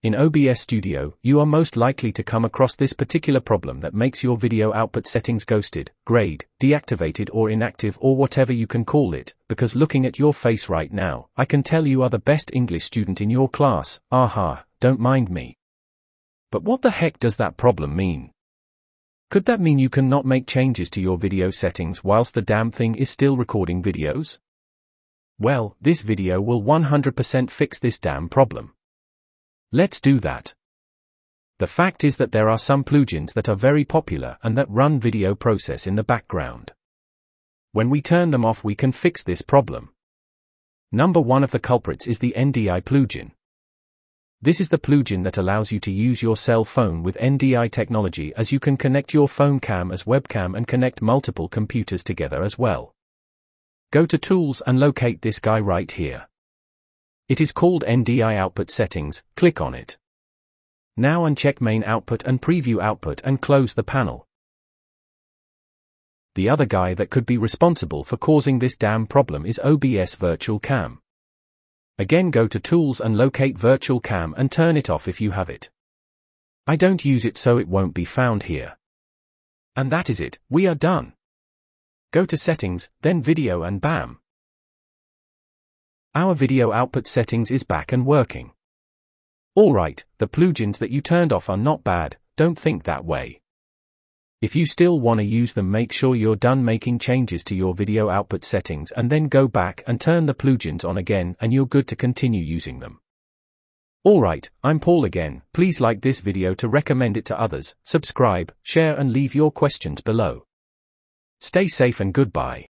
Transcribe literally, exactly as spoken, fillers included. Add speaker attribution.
Speaker 1: In O B S Studio, you are most likely to come across this particular problem that makes your video output settings ghosted, grayed, deactivated or inactive or whatever you can call it, because looking at your face right now, I can tell you are the best English student in your class, aha, don't mind me. But what the heck does that problem mean? Could that mean you cannot make changes to your video settings whilst the damn thing is still recording videos? Well, this video will one hundred percent fix this damn problem. Let's do that. The fact is that there are some plugins that are very popular and that run video process in the background. When we turn them off, we can fix this problem. Number one of the culprits is the N D I plugin. This is the plugin that allows you to use your cell phone with N D I technology, as you can connect your phone cam as webcam and connect multiple computers together as well. Go to Tools and locate this guy right here. It is called N D I Output Settings, click on it. Now uncheck Main Output and Preview Output and close the panel. The other guy that could be responsible for causing this damn problem is O B S Virtual Cam. Again, go to Tools and locate Virtual Cam and turn it off if you have it. I don't use it, so it won't be found here. And that is it, we are done. Go to Settings, then Video, and bam! Our video output settings is back and working. Alright, the plugins that you turned off are not bad, don't think that way. If you still want to use them, make sure you're done making changes to your video output settings and then go back and turn the plugins on again and you're good to continue using them. Alright, I'm Paul again. Please like this video to recommend it to others, subscribe, share and leave your questions below. Stay safe and goodbye.